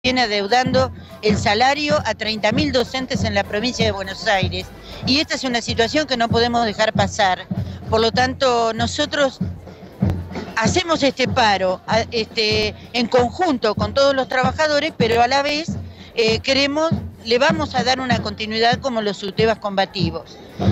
viene adeudando el salario a 30.000 docentes en la provincia de Buenos Aires. Y esta es una situación que no podemos dejar pasar. Por lo tanto, nosotros hacemos este paro en conjunto con todos los trabajadores, pero a la vez le vamos a dar una continuidad como los subtebas combativos.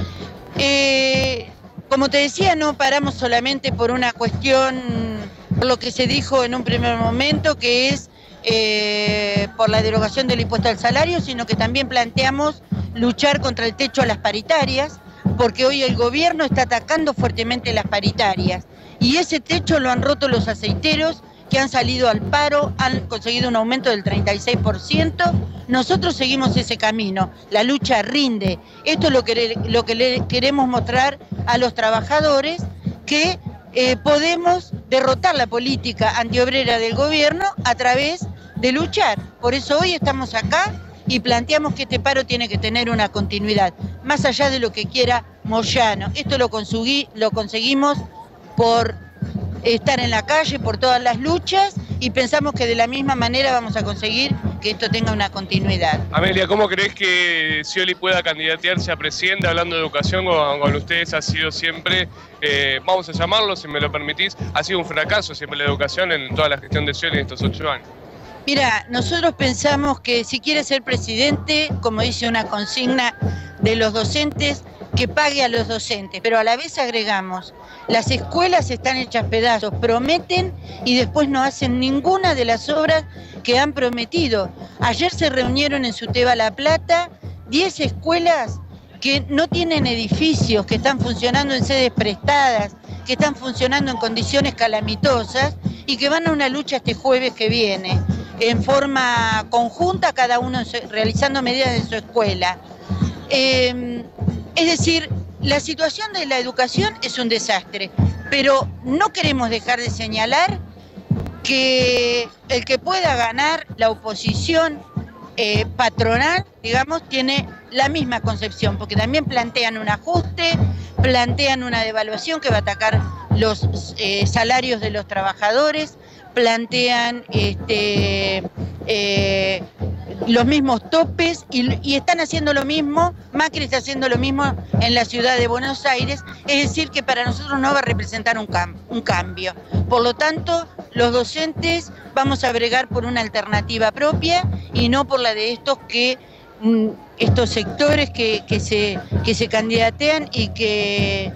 Como te decía, no paramos solamente por una cuestión, por lo que se dijo en un primer momento, que es por la derogación del impuesto al salario, sino que también planteamos luchar contra el techo a las paritarias, porque hoy el gobierno está atacando fuertemente las paritarias. Y ese techo lo han roto los aceiteros, que han salido al paro, han conseguido un aumento del 36%. Nosotros seguimos ese camino, la lucha rinde. Esto es lo que le queremos mostrar a los trabajadores, que podemos derrotar la política antiobrera del gobierno a través de luchar. Por eso hoy estamos acá y planteamos que este paro tiene que tener una continuidad, más allá de lo que quiera Moyano. Esto lo conseguimos por estar en la calle, por todas las luchas, y pensamos que de la misma manera vamos a conseguir que esto tenga una continuidad. Amelia, ¿cómo crees que Scioli pueda candidatearse a presidente? Hablando de educación, con ustedes ha sido siempre, vamos a llamarlo, si me lo permitís, ha sido un fracaso siempre la educación en toda la gestión de Scioli en estos 8 años. Mira, nosotros pensamos que si quiere ser presidente, como dice una consigna de los docentes, que pague a los docentes, pero a la vez agregamos, las escuelas están hechas pedazos, prometen y después no hacen ninguna de las obras que han prometido. Ayer se reunieron en Suteba La Plata 10 escuelas que no tienen edificios, que están funcionando en sedes prestadas, que están funcionando en condiciones calamitosas y que van a una lucha este jueves que viene, en forma conjunta, cada uno realizando medidas en su escuela. Es decir, la situación de la educación es un desastre, pero no queremos dejar de señalar que el que pueda ganar la oposición patronal, digamos, tiene la misma concepción, porque también plantean un ajuste, plantean una devaluación que va a atacar los salarios de los trabajadores, plantean los mismos topes y están haciendo lo mismo, Macri está haciendo lo mismo en la ciudad de Buenos Aires, es decir que para nosotros no va a representar un cambio. Por lo tanto, los docentes vamos a bregar por una alternativa propia y no por la de estos sectores que se candidatean y que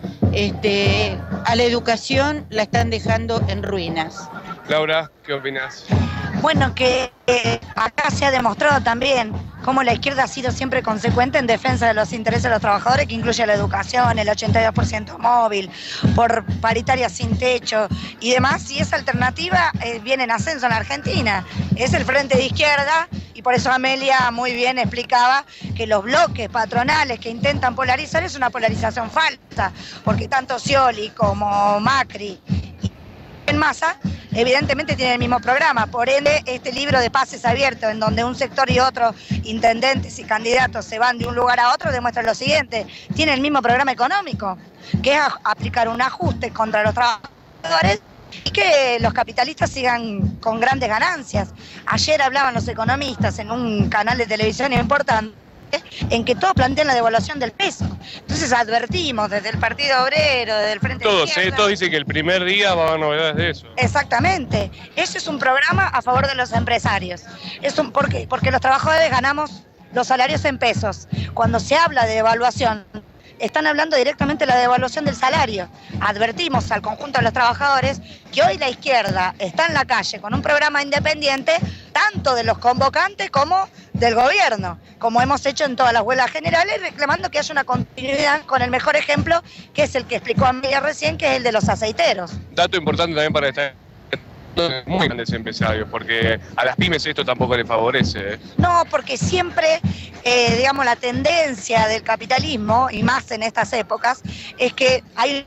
a la educación la están dejando en ruinas. Laura, ¿qué opinas? Bueno, que acá se ha demostrado también cómo la izquierda ha sido siempre consecuente en defensa de los intereses de los trabajadores, que incluye la educación, el 82% móvil, por paritarias sin techo y demás, y esa alternativa viene en ascenso en la Argentina. Es el Frente de Izquierda, y por eso Amelia muy bien explicaba que los bloques patronales que intentan polarizar es una polarización falsa, porque tanto Scioli como Macri en Massa evidentemente tienen el mismo programa, por ende este libro de pases abiertos en donde un sector y otro, intendentes y candidatos, se van de un lugar a otro, demuestra lo siguiente: tiene el mismo programa económico, que es aplicar un ajuste contra los trabajadores y que los capitalistas sigan con grandes ganancias. Ayer hablaban los economistas en un canal de televisión importante en que todos plantean la devaluación del peso. Entonces advertimos desde el Partido Obrero, desde el Frente de Izquierda. Todos dicen que el primer día va a haber novedades de eso. Exactamente. Ese es un programa a favor de los empresarios. ¿Por qué? Porque los trabajadores ganamos los salarios en pesos. Cuando se habla de devaluación, están hablando directamente de la devaluación del salario. Advertimos al conjunto de los trabajadores que hoy la izquierda está en la calle con un programa independiente, tanto de los convocantes como del gobierno, como hemos hecho en todas las huelgas generales, reclamando que haya una continuidad con el mejor ejemplo, que es el que explicó Amelia recién, que es el de los aceiteros. Dato importante también para estar muy grandes empresarios, porque a las pymes esto tampoco les favorece. No, porque siempre, digamos, la tendencia del capitalismo, y más en estas épocas, es que hay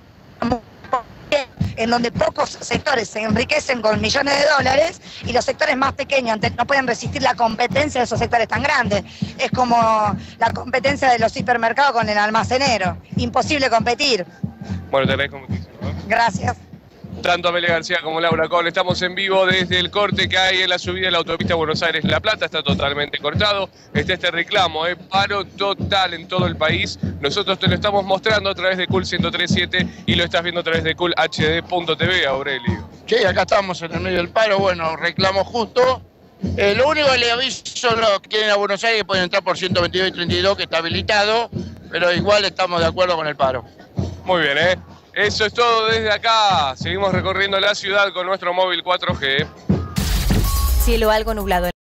en donde pocos sectores se enriquecen con millones de dólares y los sectores más pequeños no pueden resistir la competencia de esos sectores tan grandes. Es como la competencia de los hipermercados con el almacenero. Imposible competir. Bueno, te agradezco muchísimo. Gracias. Tanto Amelia García como Laura Cole, estamos en vivo desde el corte que hay en la subida de la autopista Buenos Aires-La Plata, está totalmente cortado, está este reclamo, paro total en todo el país. Nosotros te lo estamos mostrando a través de Cool 103.7 y lo estás viendo a través de coolhd.tv, Aurelio. Sí, acá estamos en el medio del paro, bueno, reclamo justo. Lo único que le aviso a los que quieren a Buenos Aires que pueden entrar por 122 y 32, que está habilitado, pero igual estamos de acuerdo con el paro. Muy bien, Eso es todo desde acá. Seguimos recorriendo la ciudad con nuestro móvil 4G. Cielo algo nublado.